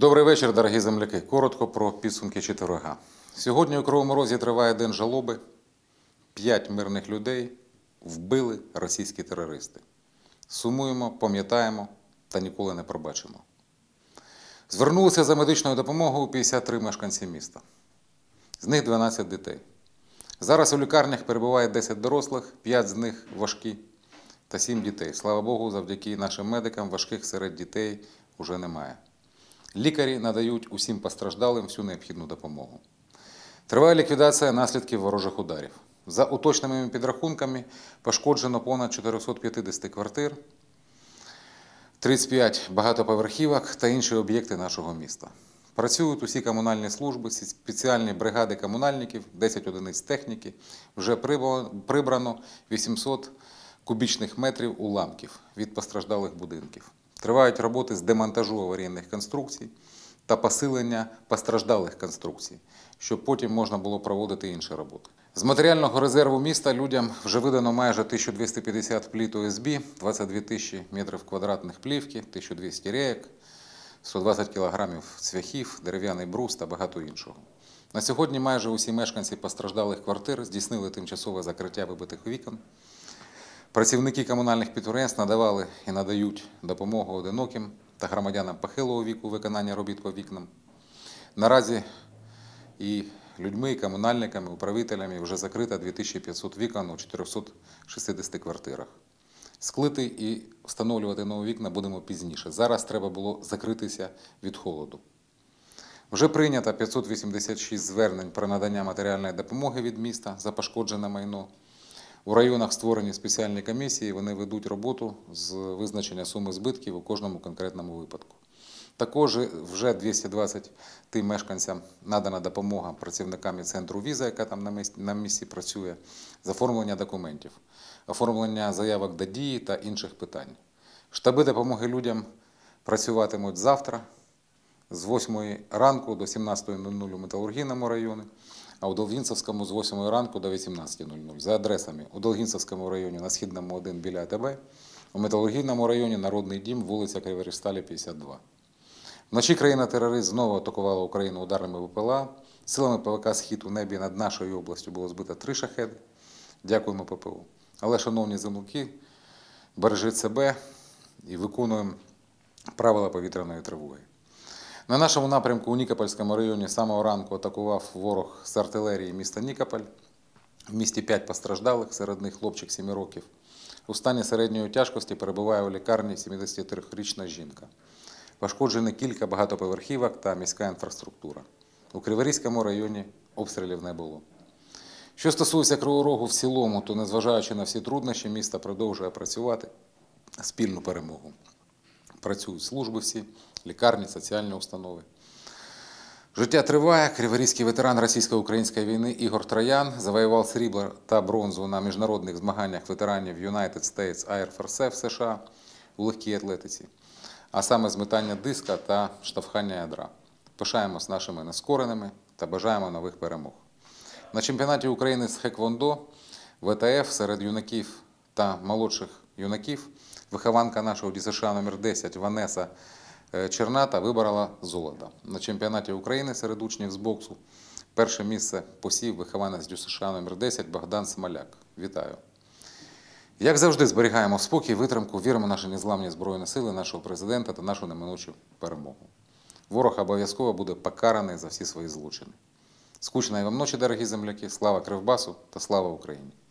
Добрий вечір, дорогі земляки. Коротко про підсумки четверга. Сьогодні у Кривому Розі триває день жалоби. 5 мирних людей вбили російські терористи. Сумуємо, пам'ятаємо та ніколи не пробачимо. Звернулися за медичною допомогою 53 мешканці міста. З них 12 дітей. Зараз у лікарнях перебуває 10 дорослих, 5 з них важкі та 7 дітей. Слава Богу, завдяки нашим медикам важких серед дітей вже немає. Лікарі надають усім постраждалим всю необхідну допомогу. Триває ліквідація наслідків ворожих ударів. За уточненими підрахунками пошкоджено понад 450 квартир, 35 багатоповерхівок та інші об'єкти нашого міста. Працюють усі комунальні служби, спеціальні бригади комунальників, 10 одиниць техніки. Вже прибрано 800 кубічних метрів уламків від постраждалих будинків. Тривають роботи з демонтажу аварійних конструкцій та посилення постраждалих конструкцій, щоб потім можна було проводити інші роботи. З матеріального резерву міста людям вже видано майже 1250 плит ОСБ, 22 тисячі метрів квадратних плівки, 1200 рейок, 120 кілограмів цвяхів, дерев'яний брус та багато іншого. На сьогодні майже усі мешканці постраждалих квартир здійснили тимчасове закриття вибитих вікон. Працівники комунальних підприємств надавали і надають допомогу одиноким та громадянам похилого віку виконання робіт по вікнам. Наразі і людьми, і комунальниками, управителями вже закрито 2500 вікон у 460 квартирах. Склити і встановлювати нові вікна будемо пізніше. Зараз треба було закритися від холоду. Вже прийнято 586 звернень про надання матеріальної допомоги від міста за пошкоджене майно. У районах створені спеціальні комісії, вони ведуть роботу з визначення суми збитків у кожному конкретному випадку. Також вже 220 мешканцям надана допомога працівниками центру «Віза», яка там на місці працює, з оформлення документів, оформлення заявок до дії та інших питань. Штаби допомоги людям працюватимуть завтра з 8 ранку до 17:00 у Металургійному районі, а у Долгінцевському з 8 ранку до 18:00 за адресами: у Долгінцевському районі на Східному 1 біля АТБ, у Металургійному районі Народний дім, вулиця Криворіжсталі, 52. Вночі країна-терорист знову атакувала Україну ударними БПЛА. Силами ПВК «Схід» у небі над нашою областю було збито 3 шахеди. Дякуємо ППО. Але, шановні земляки, бережіть себе і виконуємо правила повітряної тривоги. На нашому напрямку у Нікопольському районі з самого ранку атакував ворог з артилерії міста Нікополь. В місті 5 постраждалих, серед них хлопчик 7 років. У стані середньої тяжкості перебуває у лікарні 73-річна жінка. Пошкоджені кілька багатоповерхівок та міська інфраструктура. У Криворізькому районі обстрілів не було. Що стосується Кривого Рогу в цілому, то незважаючи на всі труднощі, місто продовжує працювати на спільну перемогу. Працюють служби всі, лікарні, соціальні установи. Життя триває. Криворізький ветеран російсько-української війни Ігор Троян завоював срібло та бронзу на міжнародних змаганнях ветеранів United States Air Force в США у легкій атлетиці, а саме з метання диска та штовхання ядра. Пишаємось нашими нескореними та бажаємо нових перемог. На чемпіонаті України з хеквондо ВТФ серед юнаків та молодших юнаків вихованка нашого ДЮСШ номер 10 Ванеса Черната виборола золото. На чемпіонаті України серед учнів з боксу перше місце посів вихованець ДЮСШ номер 10 Богдан Смоляк. Вітаю! Як завжди, зберігаємо спокій, витримку, віримо в наші незламні Збройні Сили, нашого президента та нашу неминучу перемогу. Ворог обов'язково буде покараний за всі свої злочини. Скучної вам ночі, дорогі земляки, слава Кривбасу та слава Україні!